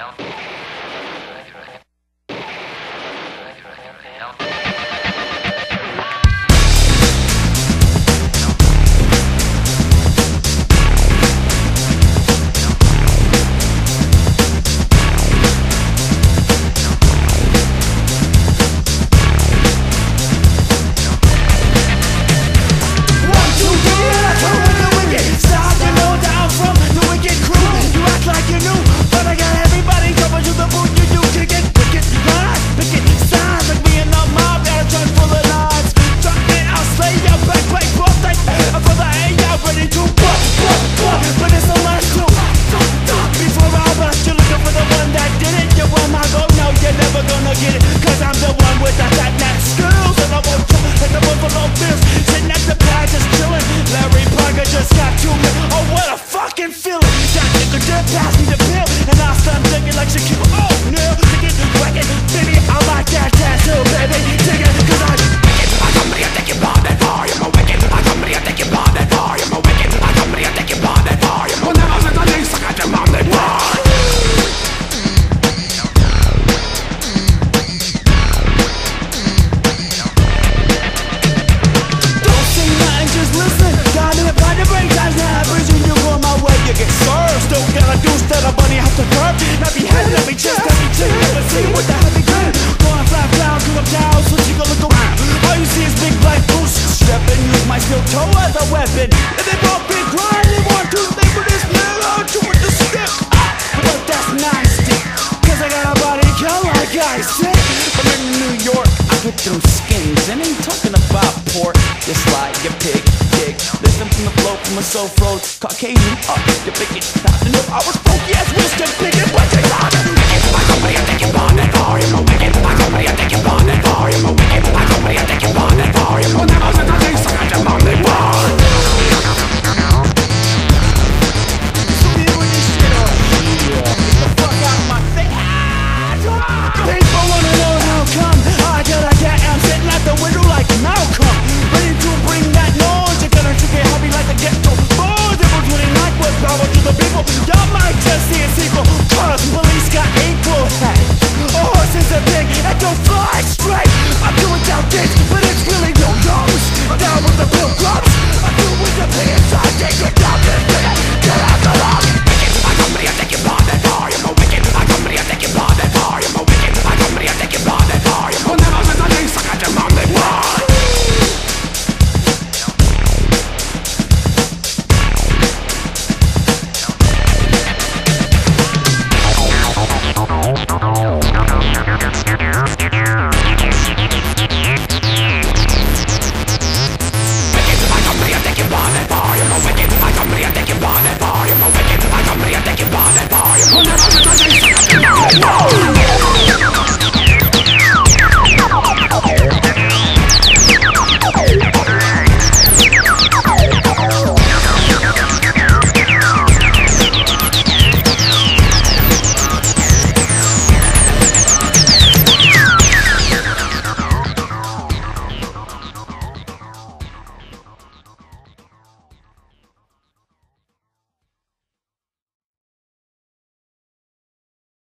weapon. And they both been crying, they want to think with this mirror to with the stick. But that's nasty, cause I got a body count like I said. I'm in New York, I get them skins. And ain't talking about pork, you slide, you pig. Listen from the flow, from a soul flow, Caucasian up, you pick it. Not to know I was funky as Winston picking, but you're not. My company, I think you're born and for you, my wicked. My company, I think you're born and for you, my wicked. My company, I think you're born and for you, my wicked. I think so, I'm born and for you. So me with this shit on, get the fuck out of my face. People wanna know how come I am sitting at the window like Malcolm, ready to bring that noise. You're gonna trick it happy like the ghetto boys. Devil 29 with power to the people. Y'all might just see a sequel, cause police got equal head. A horse is a pig that don't fly straight. I'm doing down things, but it's really no nose. Down with the pilgrim.